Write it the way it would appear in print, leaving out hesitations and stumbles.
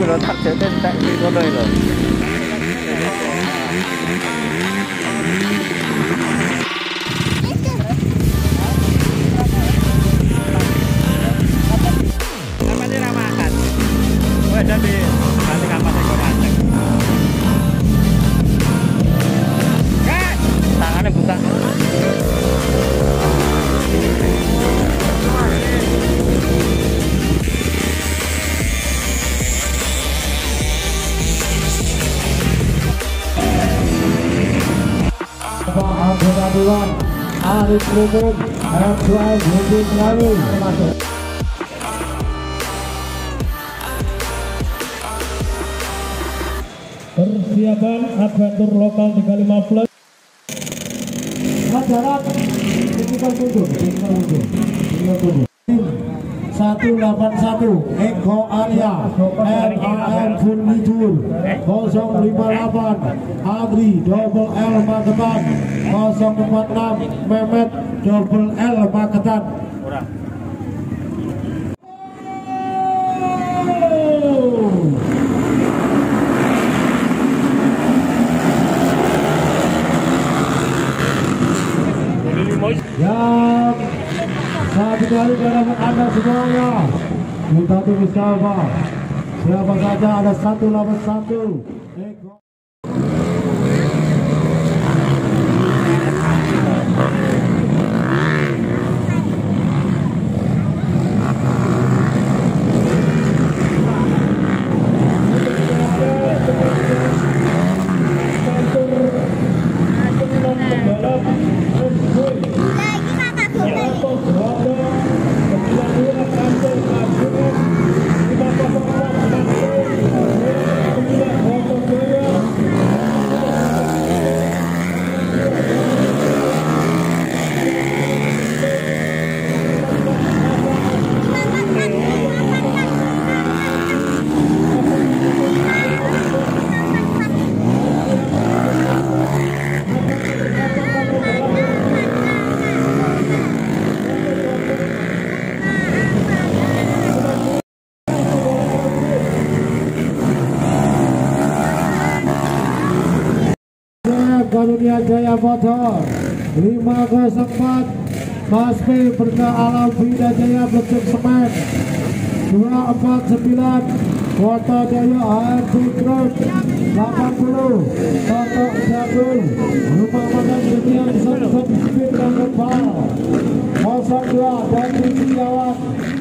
lho targete entek ngono lho. Namanya ramakan. Oh, ada di nanti kapan ekor mancing. Tangannya buka. Anggota Dewan Arif Umum F2 Budi Ngawi termasuk. Persiapan adventur lokal 315 Majalah tinggal mundur 181 Eko Arya MAM Furnitur 058 Adri double L Magetan 046 Mehmet double L Magetan. Yang satu kali dalam Anda semuanya kita tunggu siapa saja ada 181 Eko. Karunia Jaya Motor 504 Mas P Berkah Alam Vida Jaya Becek Semen 249 Kota Jaya ART Group 80 Toto Jadul Rumah Makan Demian Sensor Speed dan Kepal 02 dan Setiawan